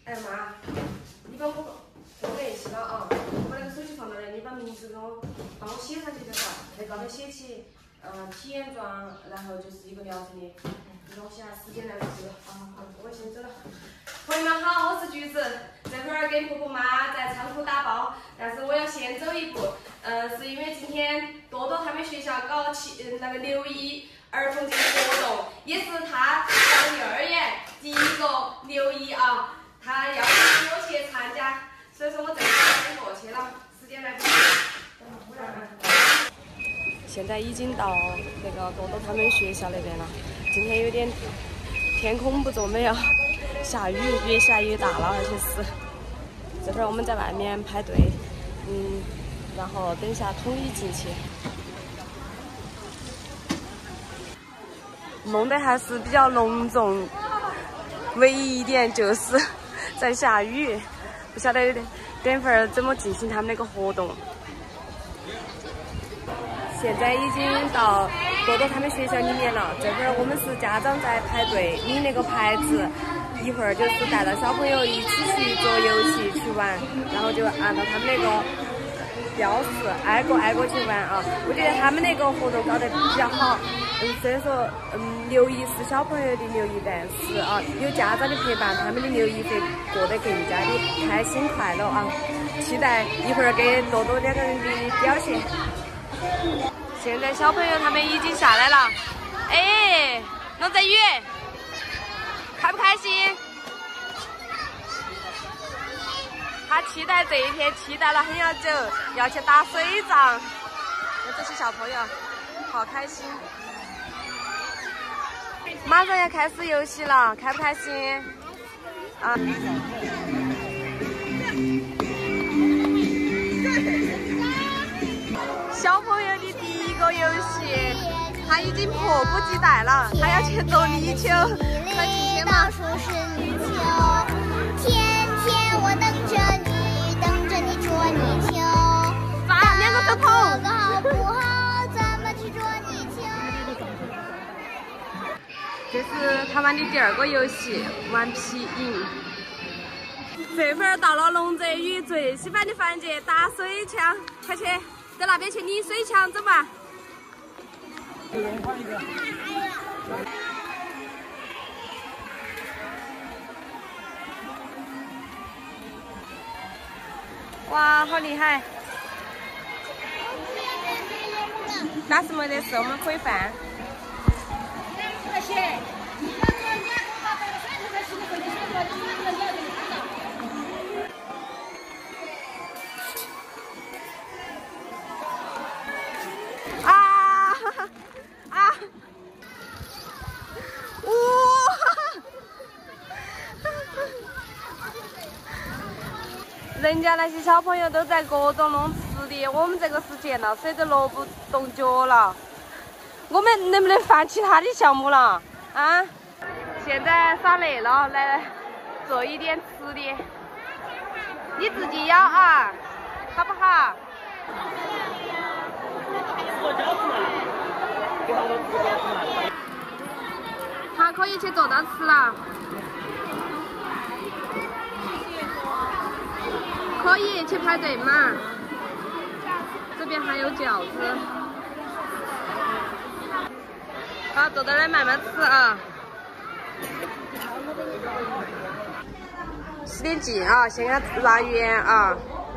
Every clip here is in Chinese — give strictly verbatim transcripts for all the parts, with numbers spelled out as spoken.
哎妈，你把我跟我联系了啊，我把那个手机放那儿，你把名字给我帮我写上去就好。在高头写起，呃，体验装，然后就是一个疗程的东西啊，时间来不及了。啊，好，我先走了。朋友们好，我是橘子，这会儿给婆婆妈在仓库打包，但是我要先走一步，呃，是因为今天多多他们学校搞起呃那个六一儿童节活动，也是他上幼儿园第一个六一啊。 他要求我去参加，所以说我这会儿先过去了，时间来不及。现在已经到那个多多他们学校那边了，今天有点天空不作美啊，下雨，越下越大了，而且是这会儿我们在外面排队，嗯，然后等一下统一进去。弄得还是比较隆重，唯一一点就是。 在下雨，不晓得等会儿怎么进行他们那个活动。现在已经到多多他们学校里面了，这会儿我们是家长在排队领那个牌子，一会儿就是带着小朋友一起去做游戏去玩，然后就按照他们那个标识挨个挨个去玩啊。我觉得他们那个活动搞得比较好。 嗯，虽然说，嗯，六一是小朋友的六一，但是啊，有家长的陪伴，他们的六一会过得更加的开心快乐啊！期待一会儿给多多两个人的表现。现在小朋友他们已经下来了，哎，龙泽宇，开不开心？他期待这一天，期待了很要久，要去打水仗。这些小朋友好开心。 马上要开始游戏了，开不开心？啊！小朋友的第一个游戏，他已经迫不及待了，他要去捉泥鳅，快进去吗？ 倒数是泥鳅，天天我等着你，等着你捉泥鳅。 爸，两个手捧。 这个好不好？怎么去捉泥鳅？ 这是他玩的第二个游戏，顽皮赢。这会儿到了龙泽宇最喜欢的环节，打水枪，快去，到那边去领水枪，走吧。哇，好厉害！那是没得事，我们可以放。 啊啊！哇！人家那些小朋友都在各种弄吃的，我们这个是见到水都落不动脚了。我们能不能放其他的项目了？啊！现在耍累了，来做一点吃的，你自己舀啊，好不好？他可以去坐到吃了，可以去排队嘛。这边还有饺子，好，坐到那儿慢慢吃啊。十点进啊，先给他拉圆啊。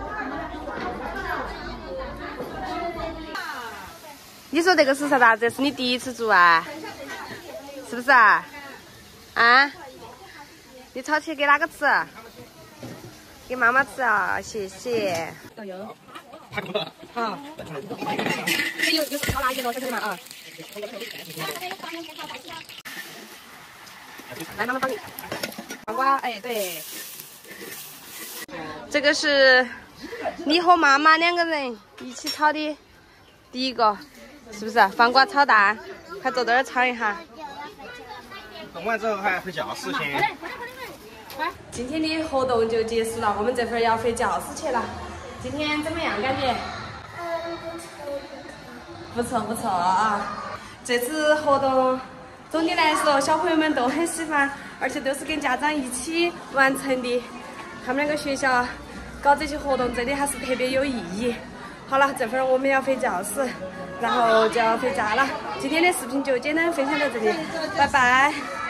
你说这个是啥子？这是你第一次做啊？是不是啊？啊？你炒起给哪个吃？给妈妈吃啊，谢谢。导游。好。有有炒辣椒了，小兄弟们啊。来，妈妈帮你。黄瓜，哎，对。这个是你和妈妈两个人一起炒的第一个，是不是？黄瓜炒蛋，快坐这儿尝一下。 弄完之后还回教室去。 今天的活动就结束了，我们这会儿要回教室去了。今天怎么样？感觉？ 嗯， 不错不错啊！这次活动总的来说，小朋友们都很喜欢，而且都是跟家长一起完成的。 他们那个学校搞这些活动真的还是特别有意义。好了，这会儿我们要回教室，然后就要回家了。今天的视频就简单分享到这里，拜拜。